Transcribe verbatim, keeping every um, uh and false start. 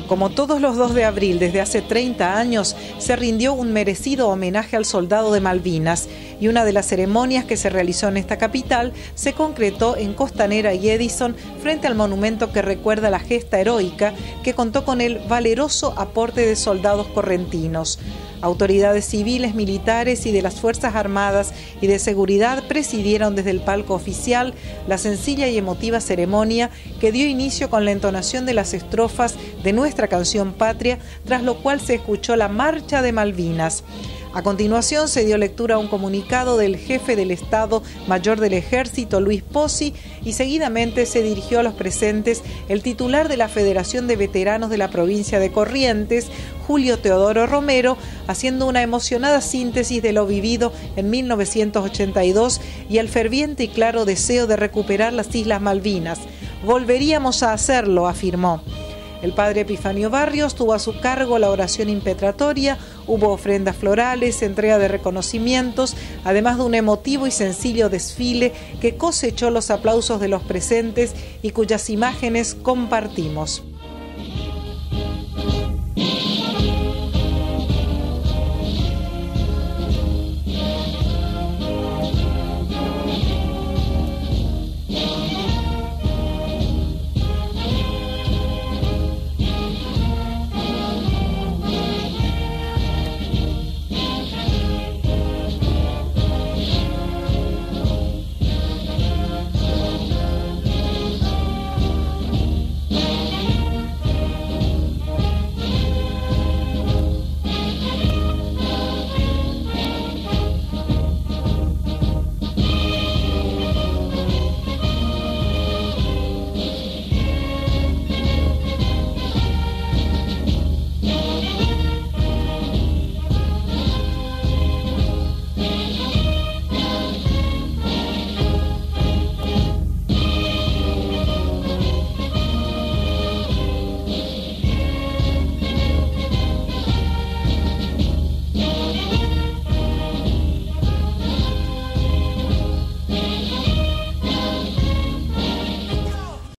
Como todos los dos de abril desde hace treinta años, se rindió un merecido homenaje al soldado de Malvinas y una de las ceremonias que se realizó en esta capital se concretó en Costanera y Edison frente al monumento que recuerda la gesta heroica que contó con el valeroso aporte de soldados correntinos. Autoridades civiles, militares y de las Fuerzas Armadas y de Seguridad presidieron desde el palco oficial la sencilla y emotiva ceremonia que dio inicio con la entonación de las estrofas de nuestra canción patria, tras lo cual se escuchó la Marcha de Malvinas. A continuación se dio lectura a un comunicado del jefe del Estado Mayor del Ejército, Luis Pozzi, y seguidamente se dirigió a los presentes el titular de la Federación de Veteranos de la provincia de Corrientes, Julio Teodoro Romero, haciendo una emocionada síntesis de lo vivido en mil novecientos ochenta y dos y el ferviente y claro deseo de recuperar las Islas Malvinas. Volveríamos a hacerlo, afirmó. El padre Epifanio Barrios tuvo a su cargo la oración impetratoria, hubo ofrendas florales, entrega de reconocimientos, además de un emotivo y sencillo desfile que cosechó los aplausos de los presentes y cuyas imágenes compartimos.